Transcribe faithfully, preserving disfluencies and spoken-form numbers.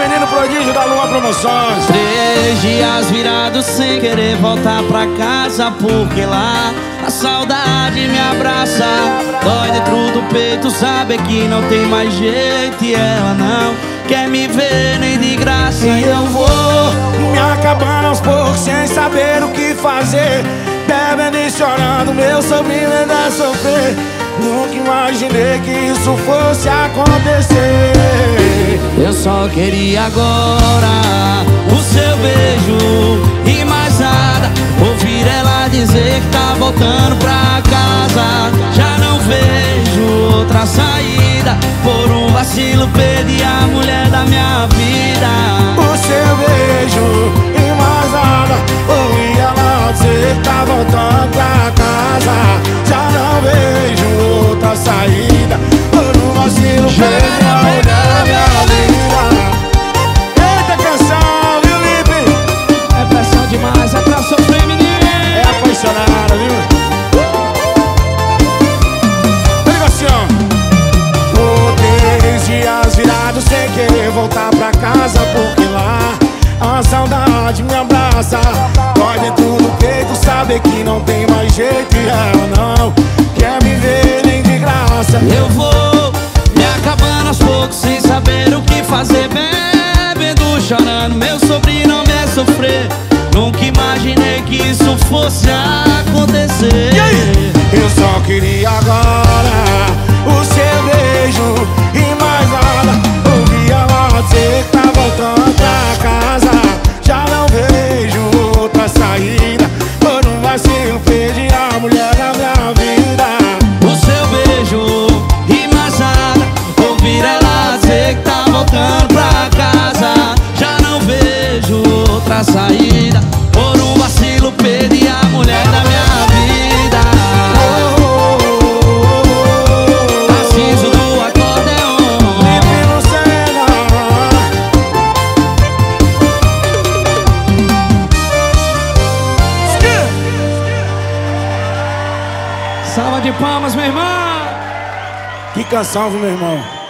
menino prodígio da Lua Promoções. Três dias virados sem querer voltar pra casa, porque lá a saudade me abraça. Dói dentro do peito saber que não tem mais jeito, e ela não quer me ver nem de graça. E eu vou me acabando aos poucos sem saber o que fazer, bebendo e chorando, meu sobrinho ainda sofrer. Nunca imaginei que isso fosse acontecer. Eu só queria agora o seu beijo e mais nada. Ouvir ela dizer que tá voltando pra casa. Já não vejo outra saída. Por um vacilo perdi a mulher da minha vida. O seu beijo e mais nada. Ouvi ela dizer que tá voltando pra casa. Já não vejo outra saída. Por um vacilo perdi a mulher da minha vida. Eita canção, viu, Lipe? É pressão demais, é pra sofrer, menino. É apaixonada, viu? Diga assim, ó. Por três dias virados sem querer voltar pra casa, porque lá a saudade me abraça. Dói dentro do peito saber que não tem mais jeito, e ela não quer me ver nem de graça. Eu vou me acabando aos poucos sem saber o que fazer, bebendo, chorando, meu sobrinho não me é sofrer. Nunca imaginei que isso fosse acontecer. E aí? Eu só queria agora o seu beijo e mais nada. Ouvi ela dizer que tá voltando pra casa. Já não vejo outra saída. Por um vacilo perdi a mulher da minha vida. O seu beijo e mais nada. Ouvir ela dizer que tá voltando pra casa. Já não vejo outra saída. Por um vacilo perdi a mulher da minha vida. Narciso do acordeon. Lipe Lucena. Salva de palmas, meu irmão. Que canção, viu, meu irmão?